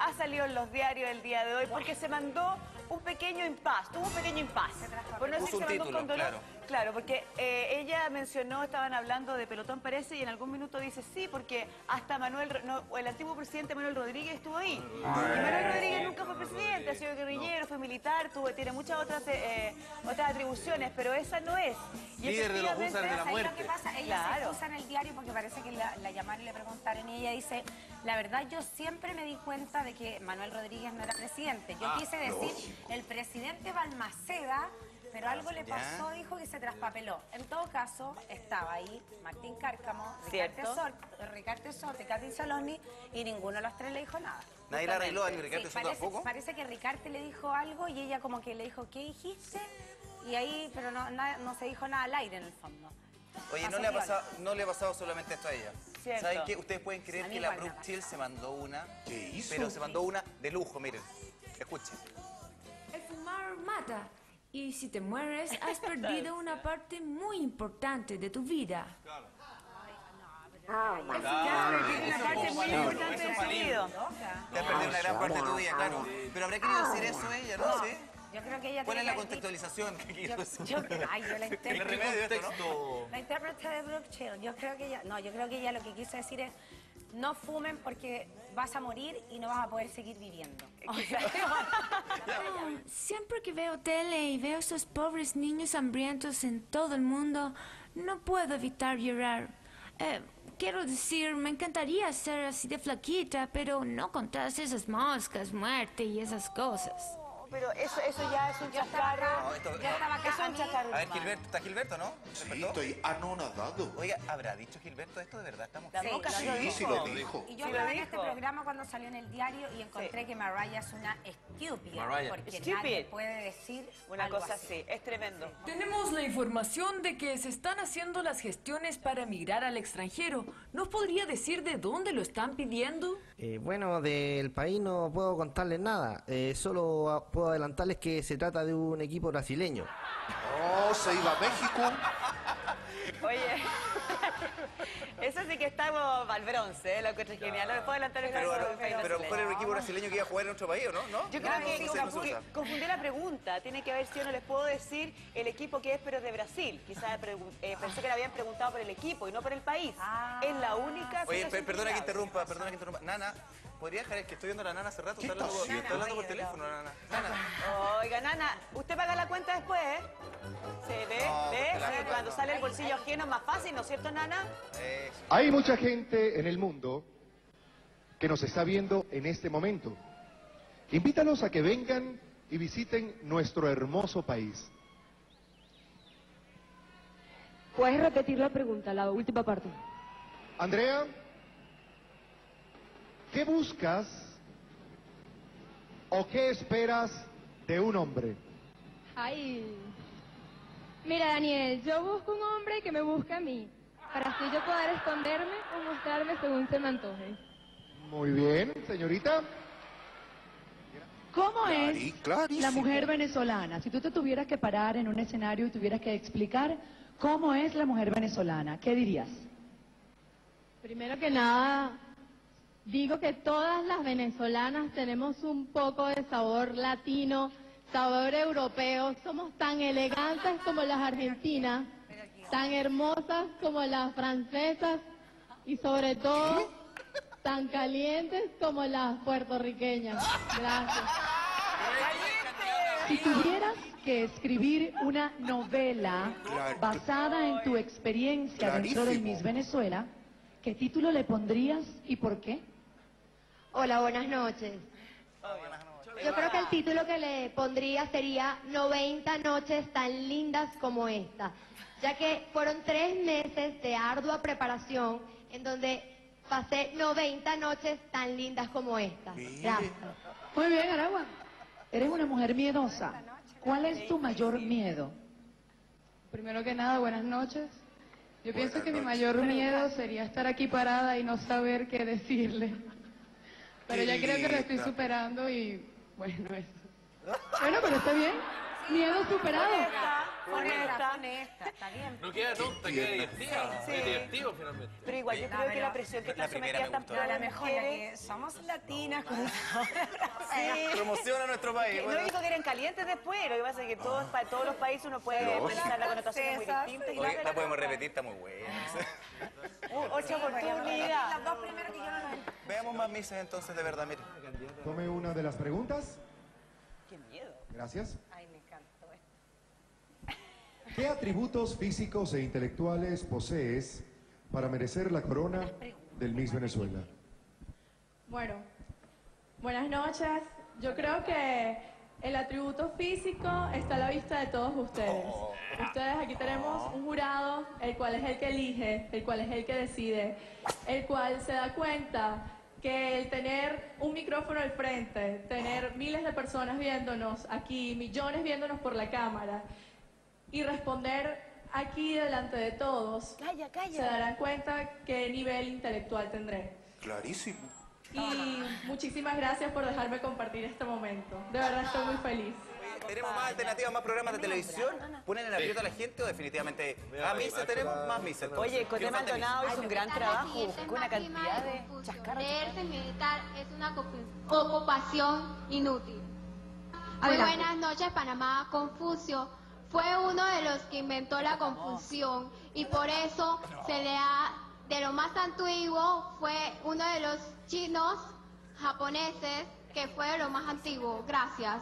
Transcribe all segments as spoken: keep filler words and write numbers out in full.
ha salido en los diarios el día de hoy porque se mandó un pequeño impas, tuvo un pequeño impas. Por no decir Puso que se un mandó título, con dolor. claro. Claro, porque eh, ella mencionó, estaban hablando de pelotón parece, y en algún minuto dice sí, porque hasta Manuel, no, el antiguo presidente Manuel Rodríguez estuvo ahí. Y Manuel Rodríguez nunca fue presidente, ha sido guerrillero, fue militar, tuvo, tiene muchas otras eh, otras atribuciones, pero esa no es. Y líder de los húsares de la ¿Sabes muerte. lo que pasa? Ella Claro. se excusa en el diario porque parece que la, la llamaron y le preguntaron y ella dice, la verdad yo siempre me di cuenta de que Manuel Rodríguez no era presidente. Yo Ah, quise decir, el presidente Balmaceda, pero algo le pasó, dijo que se traspapeló. En todo caso, estaba ahí Martín Cárcamo, Ricardo Tesor, Ricardo Tesor, Ricardo Saloni, y ninguno de los tres le dijo nada. Nadie la arregló a ni Ricardo Sí, Tesor parece, tampoco. parece que Ricardo le dijo algo y ella como que le dijo, ¿qué dijiste? Y ahí, pero no, na- no se dijo nada al aire en el fondo. Oye, Pasó no le, ha piola. pasado, no le ha pasado solamente esto a ella. Cierto. ¿Saben qué? Ustedes pueden creer A mí que la igual me Brooke pasa. Chill se mandó una, ¿Qué hizo? pero se mandó una de lujo, miren. Escuchen. El fumar mata. Y si te mueres, has perdido una parte muy importante de tu vida. Claro, tiene una parte muy importante de su vida. Te has perdido una gran parte de tu vida, claro. Pero habrá querido decir eso ella, no sé. Yo creo que ella ¿Cuál es tiene la que- contextualización que quiso Yo, decir? yo, ay, yo la El intérprete. remedio de esto, ¿no? La intérprete de Brooke Chill. Yo creo que ella, no, yo creo que ella lo que quiso decir es, no fumen porque vas a morir y no vas a poder seguir viviendo. O sea, Oh, siempre que veo tele y veo esos pobres niños hambrientos en todo el mundo, no puedo evitar llorar. Eh, quiero decir, me encantaría ser así de flaquita, pero no con todas esas moscas, muerte y esas cosas. Pero eso, eso ya es un yo estaba chascarro. acá, No, esto- yo estaba acá, Es a un mí- chascarro. A ver, humano. Gilberto, ¿está Gilberto, no? Sí, ¿Despertó? estoy anonadado. Oiga, ¿habrá dicho Gilberto esto de verdad? Estamos La Sí, mosca lo sí lo Sí, dijo. sí lo dijo. Y yo Sí, estaba lo en este dijo. programa cuando salió en el diario y encontré Sí. que Mariah es una estúpida. Mariah. Porque Stupid. nadie puede decir Una algo cosa así, es tremendo. Tenemos la información de que se están haciendo las gestiones para emigrar al extranjero. ¿Nos podría decir de dónde lo están pidiendo? Eh, bueno, del país no puedo contarles nada. Eh, solo a- puedo adelantarles que se trata de un equipo brasileño. Oh, se iba a México. Oye, eso sí que estamos al bronce, ¿eh? Lo encuentro genial. No me puedo adelantar el Pero, caso pero, del país pero brasileño. ¿cuál era el equipo brasileño que iba a jugar en otro país, o no? ¿No? Yo creo No, que no sé, no se confundí, usa. confundí la pregunta. Tiene que ver si o no les puedo decir el equipo que es, pero es de Brasil. Quizás pregu- eh, pensé que le habían preguntado por el equipo y no por el país. Ah. Es la única. Oye, situación per- perdona que grave. interrumpa, perdona que interrumpa. Nana, ¿podría dejar el que estoy viendo a la Nana hace rato? Está hablando, está por- está haciendo? hablando por Oye, teléfono, Nana. Nana. Oiga, Nana, usted paga la cuenta después, ¿eh? Sí, ve, No, ve. porque la- Sí, cuando no. sale el bolsillo ajeno es más fácil, ¿no es cierto, Nana? Eh, Hay mucha gente en el mundo que nos está viendo en este momento. Invítalos a que vengan y visiten nuestro hermoso país. ¿Puedes repetir la pregunta, la última parte? Andrea, ¿qué buscas o qué esperas de un hombre? Ay. Mira, Daniel, yo busco un hombre que me busque a mí, para así yo poder esconderme o mostrarme según se me antoje. Muy bien, señorita. ¿Cómo Clarí- es clarísimo. la mujer venezolana? Si tú te tuvieras que parar en un escenario y tuvieras que explicar cómo es la mujer venezolana, ¿qué dirías? Primero que nada, digo que todas las venezolanas tenemos un poco de sabor latino, sabor europeo. Somos tan elegantes como las argentinas, tan hermosas como las francesas y sobre todo tan calientes como las puertorriqueñas. Gracias. Si tuvieras que escribir una novela Claro. basada en tu experiencia dentro del Clarísimo. Miss Venezuela, ¿qué título le pondrías y por qué? Hola, buenas noches. Yo creo que el título que le pondría sería noventa noches tan lindas como esta, ya que fueron tres meses de ardua preparación en donde pasé noventa noches tan lindas como esta. Gracias. Muy bien, Aragua. Eres una mujer miedosa. ¿Cuál es tu mayor miedo? Primero que nada, buenas noches. Yo pienso Buenas que mi noches. mayor miedo sería estar aquí parada y no saber qué decirle. Pero Qué ya creo que lo estoy linda. superando y bueno, eso. Bueno, pero está bien. Miedo superado. honesta, honesta, está bien. No queda tonta, queda divertida. Sí. Es divertido finalmente. Pero igual, yo No, creo que pero la presión que la está primera sometida me tan gustó. A la las mejor la mujeres. que somos latinas con Sí. Promociona a nuestro país. Que no bueno. dijo que eran calientes después, lo que pasa es que todos, para todos los países uno puede pensar la connotación muy distinta. y Oye, la- la podemos repetir, está muy buena. Uh, Otra oportunidad. Las dos primero que yo no lo Veamos más misas entonces, de verdad, mire. Tome una de las preguntas. Qué miedo. Gracias. Ay, me encantó esto. ¿Qué atributos físicos e intelectuales posees para merecer la corona del Miss Venezuela? Bueno, buenas noches. Yo creo que el atributo físico está a la vista de todos ustedes. Ustedes, aquí tenemos un jurado, el cual es el que elige, el cual es el que decide, el cual se da cuenta que el tener un micrófono al frente, tener miles de personas viéndonos aquí, millones viéndonos por la cámara, y responder aquí delante de todos, Calla, calla. se darán cuenta qué nivel intelectual tendré. Clarísimo. Y muchísimas gracias por dejarme compartir este momento. De verdad estoy muy feliz. ¿Tenemos más alternativas, más programas de televisión? ¿Ponen en aprieto a la gente o definitivamente a misas tenemos más misas? entonces? Oye, Coté ¿Quién falta Maldonado misa? hizo un gran trabajo, buscó una cantidad de chascarros. Leerse militar es una ocu- ocupación inútil. Muy Adelante. buenas noches, Panamá. Confucio fue uno de los que inventó la confusión y por eso se le ha, de lo más antiguo, fue uno de los chinos japoneses que fue de lo más antiguo. Gracias.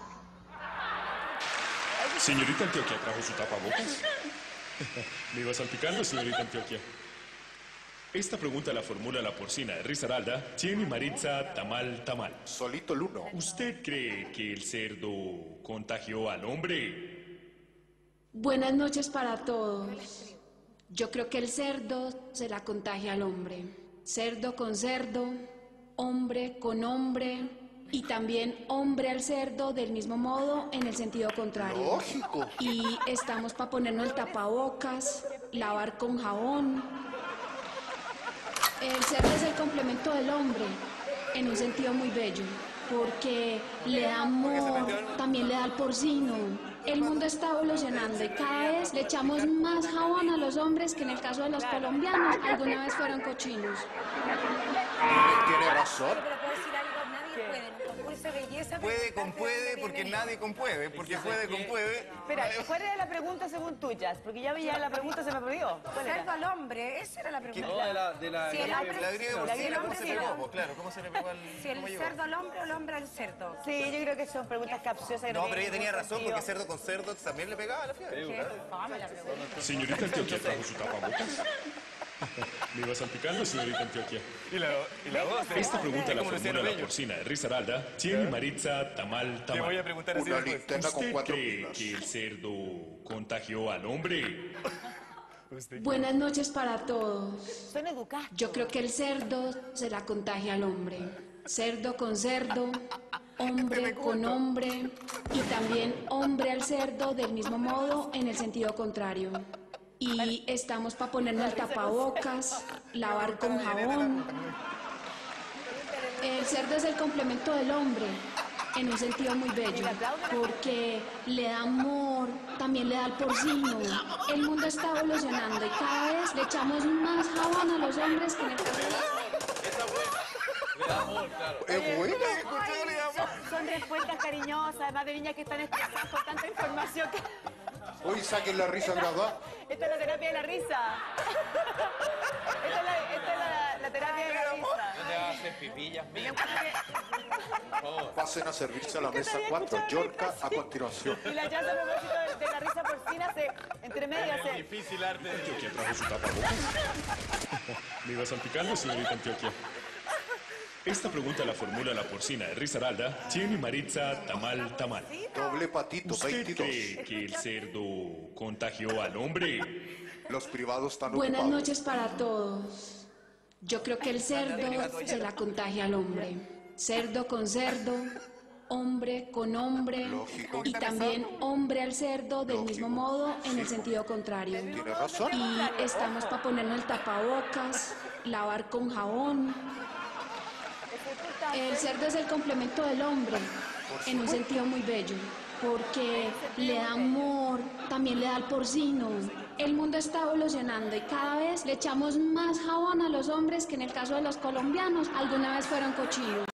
Señorita Antioquia, ¿trajo su tapabocas? ¿Me iba salpicando, señorita Antioquia? Esta pregunta la formula la porcina de Risaralda, Jenny Maritza Tamal Tamal. Solito el uno. ¿Usted cree que el cerdo contagió al hombre? Buenas noches para todos. Yo creo que el cerdo se la contagia al hombre. Cerdo con cerdo, hombre con hombre y también hombre al cerdo del mismo modo en el sentido contrario. Lógico. Y estamos para ponernos el tapabocas, lavar con jabón. El cerdo es el complemento del hombre en un sentido muy bello, porque le da amor, también le da al porcino. El mundo está evolucionando y cada vez le echamos más jabón a los hombres que en el caso de los colombianos alguna vez fueron cochinos. Tiene razón. Pero puedo decir algo, nadie puede, en un concurso de belleza. Puede con puede, porque nadie con puede, porque puede con puede. Espera, ¿cuál era la pregunta según tuyas? Porque ya veía la pregunta, se me perdió. ¿Cuál era? Cerdo al hombre, esa era la pregunta. No, de la... De la Si el La hombre- griega si el porcina, ¿cómo hombre se se pegó? la- Pues claro, ¿cómo se le pegó al... Si el cómo llegó? cerdo al hombre o el hombre al cerdo. Sí, yo creo que son preguntas capciosas. que No, pero tienen ella tenía ningún razón, sentido. porque cerdo con cerdo también le pegaba a la fiebre. Qué fama la pregunta. Señorita Antioquia, ¿trajo su tapabocas? ¿Me iba salpicando, señorita Antioquia? Y la, y la voz. Esta pregunta la Como Luciano formula la Bello. porcina de Risaralda, Jenny Maritza Tamal Tamal. Le voy a preguntar así Una después. linterna con ¿Usted cuatro cree pilas. que el cerdo contagió al hombre? Buenas noches para todos. Son educados. Yo creo que el cerdo se la contagia al hombre. Cerdo con cerdo, hombre con hombre y también hombre al cerdo del mismo modo en el sentido contrario. Y estamos para ponernos el tapabocas, lavar con jabón. El cerdo es el complemento del hombre en un sentido muy bello, porque le da amor, también le da al porcino. El mundo está evolucionando y cada vez le echamos más jabón a los hombres que en el caso de Es buena. Son, son respuestas cariñosas, además de niñas que están estresadas con tanta información. Que... Hoy saquen la risa graduada. Esta es la terapia de la risa. Esta es la, esta es la, la terapia de la risa. ¿Dónde va a hacer pipillas? Pasen a servirse a la mesa cuatro Yorca a continuación. Y la llanta a propósito de, de la risa porcina se entre medias se... Difícil arte. ¿Antioquia trajo su tapabocas? ¿Me iba salpicando, señorita Antioquia? Esta pregunta la formula la porcina de Risaralda, Jenny Maritza Tamal Tamal. Doble patito, ¿Usted veintidós. cree que el cerdo contagió al hombre? Los privados están Buenas ocupados. noches para todos. Yo creo que el cerdo se la contagia al hombre. Cerdo con cerdo, hombre con hombre Lógico. y también hombre al cerdo del mismo modo en el sentido contrario. Tiene razón. Y estamos para ponernos el tapabocas, lavar con jabón. El cerdo es el complemento del hombre en un sentido muy bello, porque le da amor, también le da al porcino. El mundo está evolucionando y cada vez le echamos más jabón a los hombres que en el caso de los colombianos alguna vez fueron cochinos.